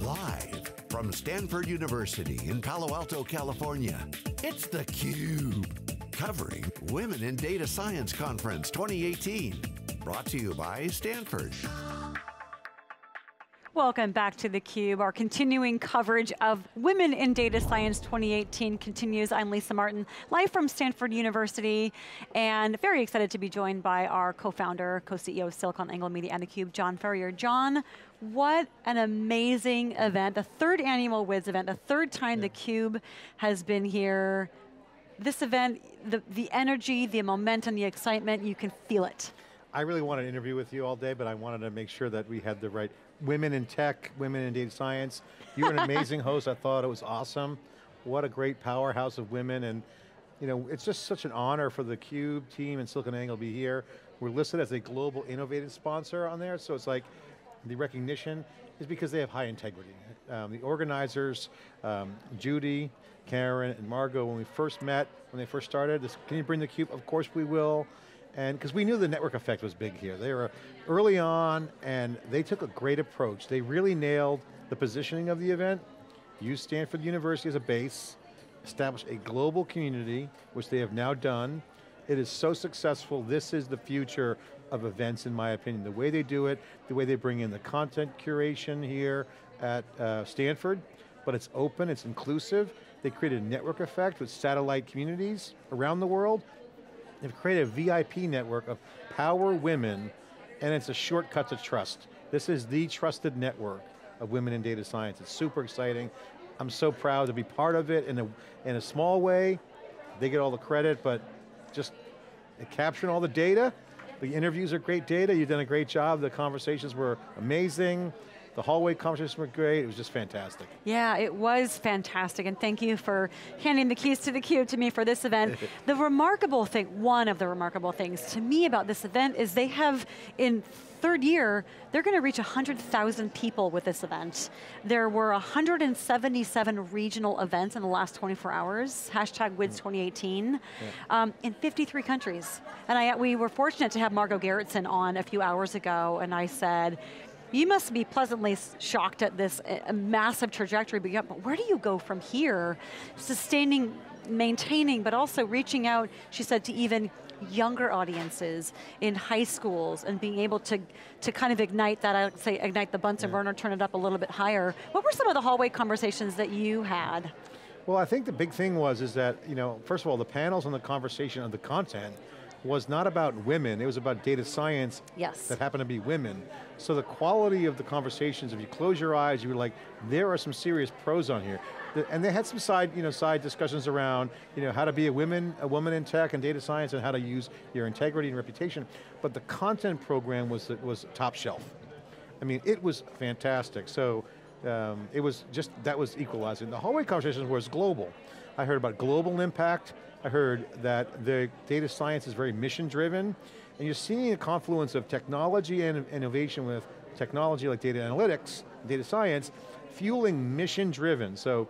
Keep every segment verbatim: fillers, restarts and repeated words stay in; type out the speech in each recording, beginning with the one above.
Live from Stanford University in Palo Alto, California, it's theCUBE, covering Women in Data Science Conference twenty eighteen. Brought to you by Stanford. Welcome back to theCUBE. Our continuing coverage of Women in Data Science twenty eighteen continues. I'm Lisa Martin, live from Stanford University, and very excited to be joined by our co-founder, co-C E O of SiliconANGLE Media and theCUBE, John Furrier. John, what an amazing event, the third annual W I D S event, the third time yeah. theCUBE has been here. This event, the, the energy, the momentum, the excitement, you can feel it. I really wanted to interview with you all day, but I wanted to make sure that we had the right women in tech, women in data science. You were an amazing host. I thought it was awesome. What a great powerhouse of women, and you know, it's just such an honor for the theCUBE team and SiliconANGLE to be here. We're listed as a global innovative sponsor on there, so it's like the recognition is because they have high integrity. Um, the organizers, um, Judy, Karen, and Margot, when we first met, when they first started, this, can you bring theCUBE? Of course we will. And because we knew the network effect was big here. They were early on and they took a great approach. They really nailed the positioning of the event, used Stanford University as a base, established a global community, which they have now done. It is so successful. This is the future of events, in my opinion. The way they do it, the way they bring in the content curation here at uh, Stanford, but it's open, it's inclusive. They created a network effect with satellite communities around the world. They've created a V I P network of power women, and it's a shortcut to trust. This is the trusted network of women in data science. It's super exciting. I'm so proud to be part of it in a, in a small way. They get all the credit, but just capturing all the data. The interviews are great data. You've done a great job. The conversations were amazing. The hallway conversations were great. It was just fantastic. Yeah, it was fantastic, and thank you for handing the keys to theCUBE to me for this event. The remarkable thing, one of the remarkable things to me about this event is they have, in third year, they're going to reach one hundred thousand people with this event. There were one hundred seventy-seven regional events in the last twenty-four hours, hashtag W I D S twenty eighteen, yeah. um, in fifty-three countries. And I, we were fortunate to have Margot Gerritsen on a few hours ago, and I said, you must be pleasantly shocked at this uh, massive trajectory, but, yeah, but where do you go from here? Sustaining, maintaining, but also reaching out, she said, to even younger audiences in high schools and being able to, to kind of ignite that, I would say ignite the Bunsen yeah. burner, turn it up a little bit higher. What were some of the hallway conversations that you had? Well, I think the big thing was is that, you know, first of all, the panels and the conversation of the content was not about women, it was about data science yes. that happened to be women. So the quality of the conversations, if you close your eyes, you were like, there are some serious pros on here. And they had some side, you know, side discussions around, you know, how to be a woman, a woman in tech and data science, and how to use your integrity and reputation. But the content program was, was top shelf. I mean, it was fantastic. So um, it was just, that was equalizing. The hallway conversations was global. I heard about global impact. I heard that the data science is very mission driven, and you're seeing a confluence of technology and innovation with technology like data analytics, data science, fueling mission driven. So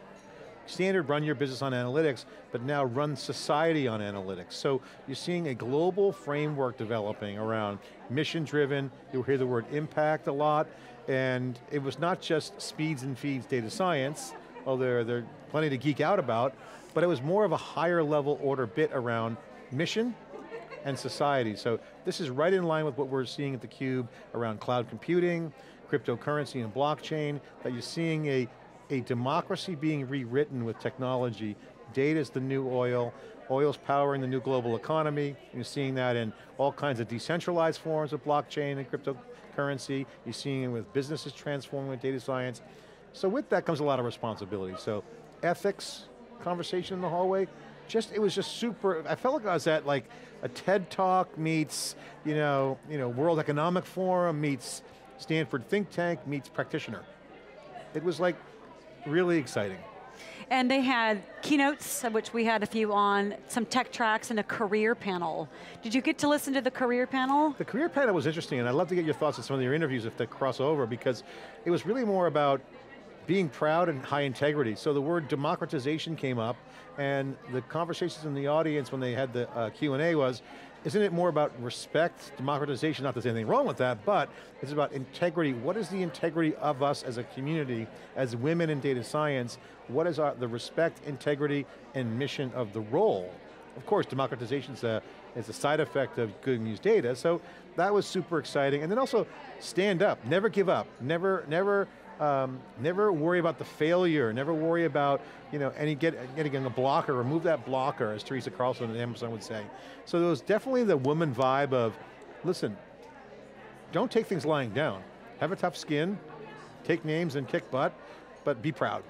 standard run your business on analytics, but now run society on analytics. So you're seeing a global framework developing around mission driven. You'll hear the word impact a lot, and it was not just speeds and feeds data science, although there are plenty to geek out about, but it was more of a higher level order bit around mission and society. So this is right in line with what we're seeing at theCUBE around cloud computing, cryptocurrency and blockchain, that you're seeing a, a democracy being rewritten with technology. Data's the new oil, oil's powering the new global economy. You're seeing that in all kinds of decentralized forms of blockchain and cryptocurrency. You're seeing it with businesses transforming with data science. So with that comes a lot of responsibility. So ethics, conversation in the hallway, just, it was just super, I felt like I was at like a TED Talk meets, you know, you know, World Economic Forum meets Stanford think tank meets practitioner. It was like really exciting. And they had keynotes, of which we had a few on, some tech tracks and a career panel. Did you get to listen to the career panel? The career panel was interesting, and I'd love to get your thoughts on some of your interviews if they cross over, because it was really more about being proud and high integrity. So the word democratization came up, and the conversations in the audience when they had the uh, Q and A was, isn't it more about respect, democratization, not that there's anything wrong with that, but it's about integrity. What is the integrity of us as a community, as women in data science? What is our, the respect, integrity, and mission of the role? Of course, democratization is a, is a side effect of good news data, so that was super exciting. And then also, stand up, never give up, never, never, um, never worry about the failure, never worry about, you know, any get, getting a blocker, remove that blocker, as Teresa Carlson at Amazon would say. So there was definitely the woman vibe of, listen, don't take things lying down. Have a tough skin, take names and kick butt, but be proud.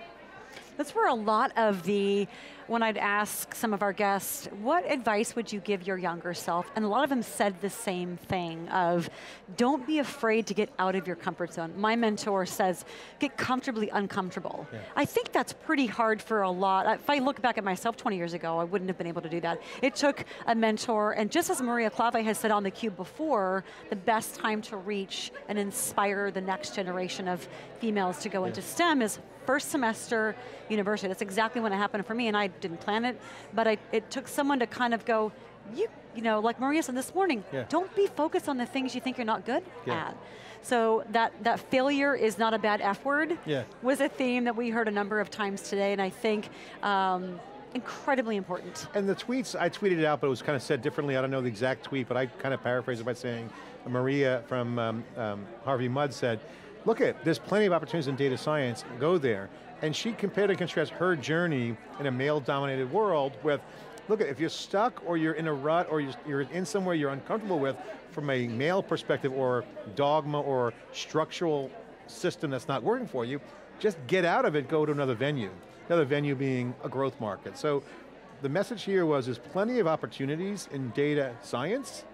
That's where a lot of the, when I'd ask some of our guests, what advice would you give your younger self? And a lot of them said the same thing of, don't be afraid to get out of your comfort zone. My mentor says, get comfortably uncomfortable. Yeah. I think that's pretty hard for a lot. If I look back at myself twenty years ago, I wouldn't have been able to do that. It took a mentor, and just as Maria Klawe has said on theCUBE before, the best time to reach and inspire the next generation of females to go yeah. into STEM is first semester university. That's exactly when it happened for me, and I didn't plan it, but I, it took someone to kind of go, you, you know, like Maria said this morning, yeah. don't be focused on the things you think you're not good yeah. at. So that, that failure is not a bad F word yeah. was a theme that we heard a number of times today, and I think um, incredibly important. And the tweets, I tweeted it out, but it was kind of said differently. I don't know the exact tweet, but I kind of paraphrased it by saying, Maria from um, um, Harvey Mudd said, look at, there's plenty of opportunities in data science, go there. And she compared and contrasted her journey in a male-dominated world with, look at, if you're stuck or you're in a rut or you're, you're in somewhere you're uncomfortable with from a male perspective or dogma or structural system that's not working for you, just get out of it, go to another venue. Another venue being a growth market. So the message here was there's plenty of opportunities in data science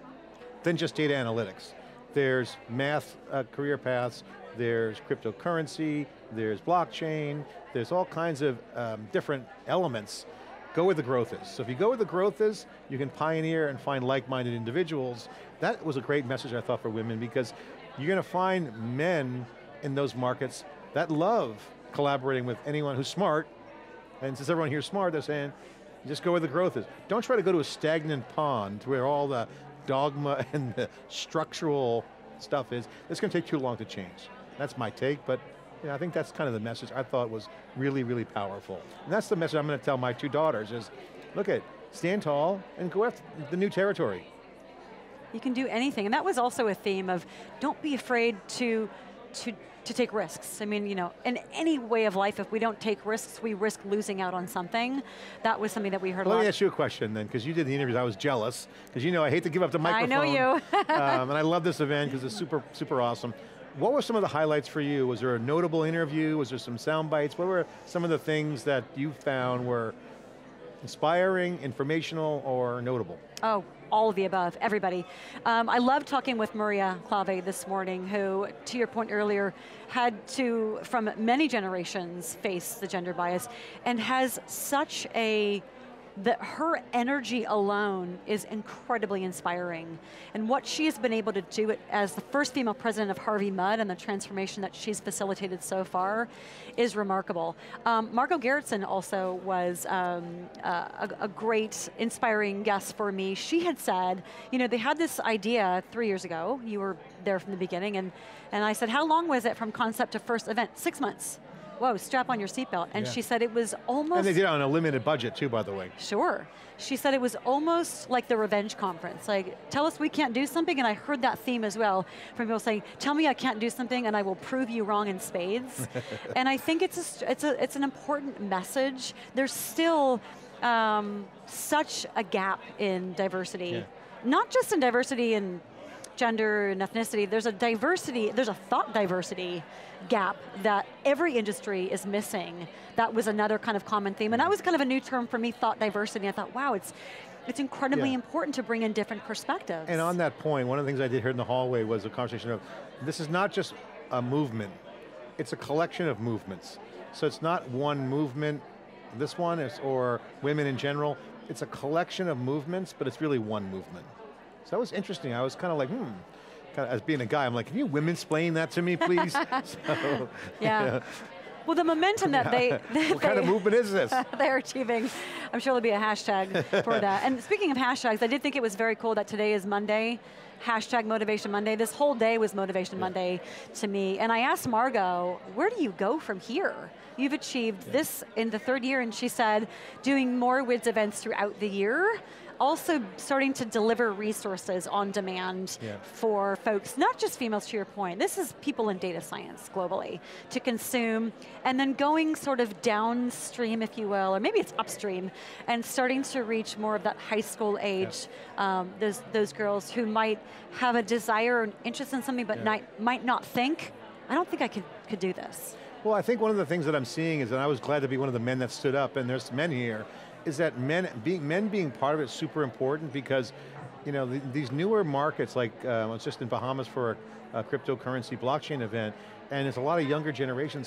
than just data analytics. There's math uh, career paths, there's cryptocurrency, there's blockchain, there's all kinds of um, different elements. Go where the growth is. So if you go where the growth is, you can pioneer and find like-minded individuals. That was a great message I thought for women, because you're going to find men in those markets that love collaborating with anyone who's smart, and since everyone here is smart, they're saying, just go where the growth is. Don't try to go to a stagnant pond where all the dogma and the structural stuff is. It's going to take too long to change. That's my take, but you know, I think that's kind of the message I thought was really, really powerful. And that's the message I'm going to tell my two daughters is, look at, stand tall and go after the new territory. You can do anything, and that was also a theme of, don't be afraid to, to to take risks. I mean, you know, in any way of life, if we don't take risks, we risk losing out on something. That was something that we heard well, a lot. Let me ask you a question then, because you did the interviews, I was jealous, because you know I hate to give up the microphone. I know you. um, and I love this event because it's super, super awesome. What were some of the highlights for you? Was there a notable interview? Was there some sound bites? What were some of the things that you found were inspiring, informational, or notable? Oh, all of the above, everybody. Um, I loved talking with Maria Klawe this morning, who, to your point earlier, had to, from many generations, face the gender bias, and has such a, that her energy alone is incredibly inspiring. And what she has been able to do it as the first female president of Harvey Mudd and the transformation that she's facilitated so far is remarkable. Um, Margot Gerritsen also was um, a, a great, inspiring guest for me. She had said, you know, they had this idea three years ago, you were there from the beginning, and, and I said, how long was it from concept to first event? Six months. Whoa, strap on your seatbelt. And yeah. she said it was almost... And they did it on a limited budget too, by the way. Sure. She said it was almost like the revenge conference. Like, tell us we can't do something, and I heard that theme as well from people saying, tell me I can't do something and I will prove you wrong in spades. And I think it's, a, it's, a, it's an important message. There's still um, such a gap in diversity. Yeah. Not just in diversity in gender and ethnicity, there's a diversity, there's a thought diversity gap that every industry is missing. That was another kind of common theme, and that was kind of a new term for me, thought diversity. I thought, wow, it's it's incredibly yeah. important to bring in different perspectives. And on that point, one of the things I did here in the hallway was a conversation of, this is not just a movement, it's a collection of movements. So it's not one movement, this one, is, or women in general, it's a collection of movements, but it's really one movement. So that was interesting. I was kind of like, hmm. Kind of, as being a guy, I'm like, can you women-splain that to me, please? so, yeah. yeah. Well, the momentum that they, what they kind of movement is this? they're achieving, I'm sure there'll be a hashtag for that. And speaking of hashtags, I did think it was very cool that today is Monday, hashtag Motivation Monday. This whole day was Motivation yeah. Monday to me. And I asked Margot, where do you go from here? You've achieved yeah. this in the third year, and she said, doing more W I D S events throughout the year, also starting to deliver resources on demand yeah. for folks, not just females to your point, this is people in data science globally to consume, and then going sort of downstream, if you will, or maybe it's upstream, and starting to reach more of that high school age, yeah. um, those, those girls who might have a desire or an interest in something but yeah. might, might not think, I don't think I could, could do this. Well, I think one of the things that I'm seeing is, and I was glad to be one of the men that stood up, and there's men here, is that men being, men being part of it is super important because you know, the, these newer markets, like uh, I was just in Bahamas for a, a cryptocurrency blockchain event, and there's a lot of younger generations.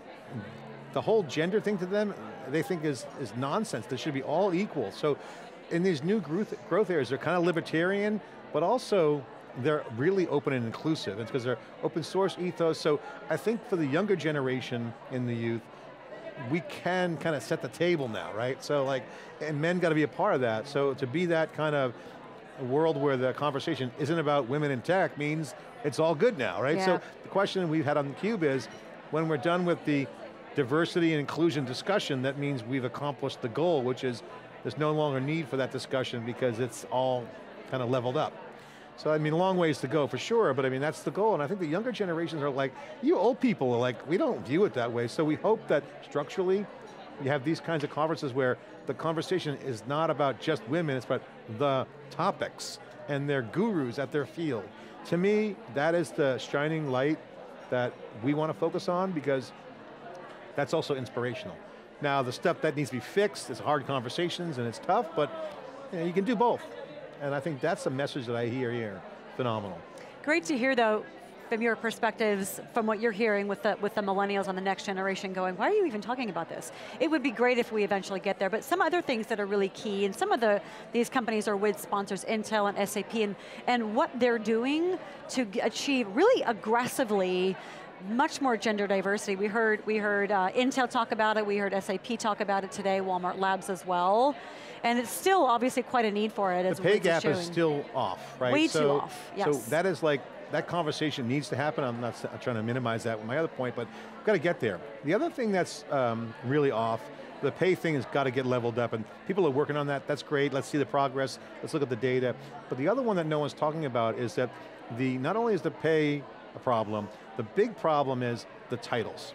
The whole gender thing to them, they think is, is nonsense. They should be all equal. So in these new growth, growth areas, they're kind of libertarian, but also they're really open and inclusive. It's because they're open source ethos. So I think for the younger generation in the youth, we can kind of set the table now, right? So like, and men got to be a part of that. So to be that kind of world where the conversation isn't about women in tech means it's all good now, right? Yeah. So the question we've had on theCUBE is, when we're done with the diversity and inclusion discussion, that means we've accomplished the goal, which is there's no longer need for that discussion because it's all kind of leveled up. So I mean, long ways to go for sure, but I mean, that's the goal. And I think the younger generations are like, you old people are like, we don't view it that way. So we hope that structurally, you have these kinds of conferences where the conversation is not about just women, it's about the topics and their gurus at their field. To me, that is the shining light that we want to focus on because that's also inspirational. Now, the stuff that needs to be fixed is hard conversations and it's tough, but you know, you can do both. And I think that's the message that I hear here. Phenomenal. Great to hear though, from your perspectives, from what you're hearing with the, with the millennials on the next generation going, why are you even talking about this? It would be great if we eventually get there, but some other things that are really key, and some of the, these companies are with sponsors, Intel and S A P, and, and what they're doing to achieve really aggressively much more gender diversity. We heard, we heard uh, Intel talk about it, we heard S A P talk about it today, Walmart Labs as well. And it's still obviously quite a need for it. As the pay gap is still off, right? Way so, too off, yes. So that is like, that conversation needs to happen. I'm not I'm trying to minimize that with my other point, but we've got to get there. The other thing that's um, really off, the pay thing has got to get leveled up, and people are working on that. That's great. Let's see the progress. Let's look at the data. But the other one that no one's talking about is that the not only is the pay a problem, the big problem is the titles.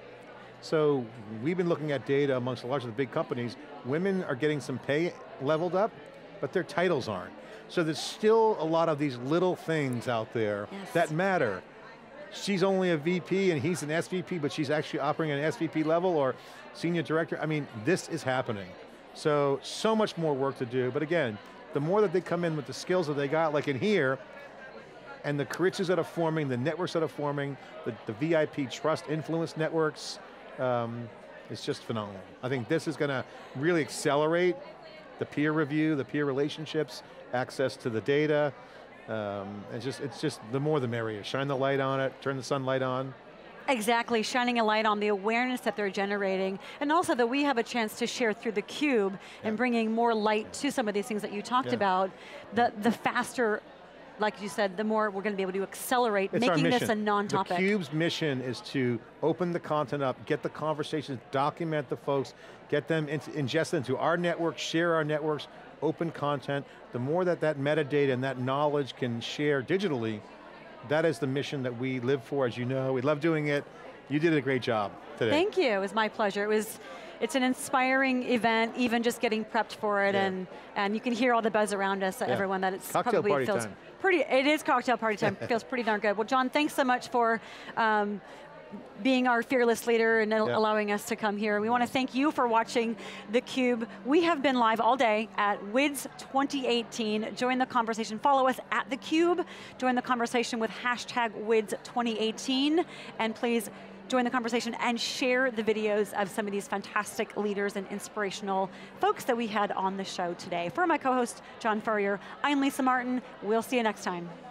So we've been looking at data amongst a lot of the big companies. Women are getting some pay leveled up, but their titles aren't. So there's still a lot of these little things out there yes. that matter. She's only a V P and he's an S V P, but she's actually operating at an S V P level or senior director. I mean, this is happening. So, so much more work to do. But again, the more that they come in with the skills that they got, like in here, and the curriculums that are forming, the networks that are forming, the, the V I P trust influence networks, um, it's just phenomenal. I think this is going to really accelerate the peer review, the peer relationships, access to the data. Um, it's just, it's just the more the merrier. Shine the light on it, turn the sunlight on. Exactly, shining a light on the awareness that they're generating, and also that we have a chance to share through theCUBE yeah. and bringing more light to some of these things that you talked yeah. about. The, the faster, like you said, the more we're going to be able to accelerate, it's making this a non-topic. theCUBE's mission is to open the content up, get the conversations, document the folks, get them into, ingest into our network, share our networks, open content. The more that that metadata and that knowledge can share digitally, that is the mission that we live for, as you know. We love doing it. You did a great job today. Thank you, it was my pleasure. It was, it's an inspiring event, even just getting prepped for it, yeah. and, and you can hear all the buzz around us, yeah. everyone, that it's cocktail probably party feels time. pretty, it is cocktail party time, feels pretty darn good. Well, John, thanks so much for um, being our fearless leader and yeah. allowing us to come here. We want to thank you for watching theCUBE. We have been live all day at W I D S twenty eighteen. Join the conversation, follow us at theCUBE. Join the conversation with hashtag W I D S twenty eighteen. And please join the conversation and share the videos of some of these fantastic leaders and inspirational folks that we had on the show today. For my co-host, John Furrier, I'm Lisa Martin. We'll see you next time.